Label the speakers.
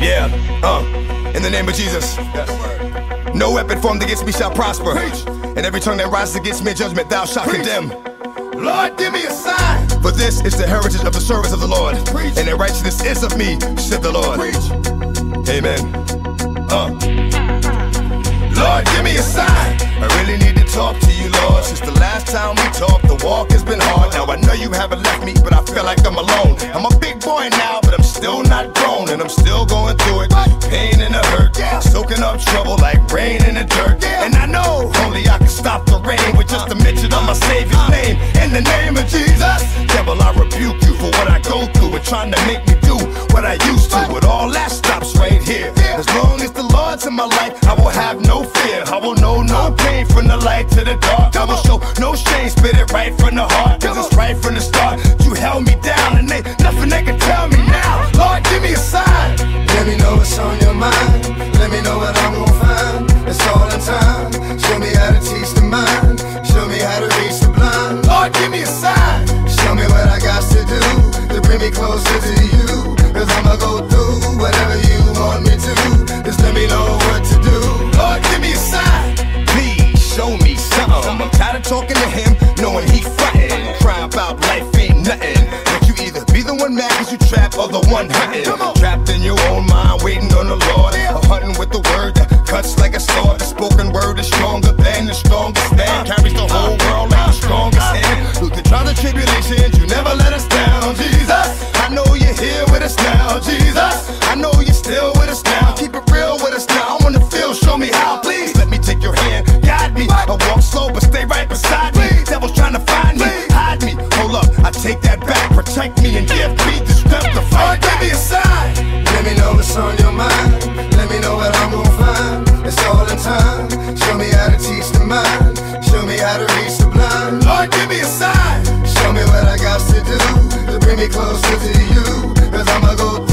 Speaker 1: Yeah, in the name of Jesus. No weapon formed against me shall prosper, and every tongue that rises against me in judgment thou shalt condemn. Lord, give me a sign. For this is the heritage of the service of the Lord, and the righteousness is of me, said the Lord. Amen. Lord, give me a sign. I really need to talk to you, Lord. Since the last time we talked, the walk has been hard. Now I know you haven't left me, but I feel like I'm alone. I'm a big boy now, but I'm still not grown, and I'm still going through it. Pain and the hurt, soaking up trouble like rain in the dirt. And I know only I can stop the rain with just a mention of my Savior's name. In the name of Jesus, devil, I rebuke you for what I go through and trying to make me do what I used to. But all that stops right here. As long as the Lord's in my life, I will have no fear. I will know no pain from the light to the dark. I will show no shame, spit it right from the heart, cause it's right from the start. You held me down and ain't nothing they can tell me now. Lord, give me a sign.
Speaker 2: Let me know what's on your mind. Let me know what I'm gonna find. It's all in time. Show me how to teach the mind. Show me how to reach the blind.
Speaker 1: Lord, give me a sign.
Speaker 2: Show me what I got to do to bring me closer to you. Cause I'ma go through whatever you want me to. Just let me know what to do.
Speaker 1: Lord, give me a sign. Please show me something. I'm tired of talking to him, knowing he frontin'. Crying about life ain't nothing. But you either be the one mad cause you trapped or the one hunting. Trapped in your own mind, waiting on the Lord. Or hunting with the word that cuts like a sword. The spoken word is stronger than the strongest man. Carries the whole world like the strongest hand. Through the trials and tribulations, you never let us down, Jesus. I know you're here with us now, Jesus. I know you're still with us now. Keep it real with us now. I wanna feel, show me how, please. Let me take your hand, guide me. I walk slow, but stay right beside me. Devil's trying to find me, hide me. Hold up, I take that back. Protect me and give me the strength to fight. Give me a sign.
Speaker 2: Let me know what's on your mind. Let me know what I'm gonna find. It's all in time. Show me how to teach the mind. Show me how to reach the blind.
Speaker 1: Lord, give me a sign.
Speaker 2: Show me what I got to do to bring me closer to you. Cause I'ma go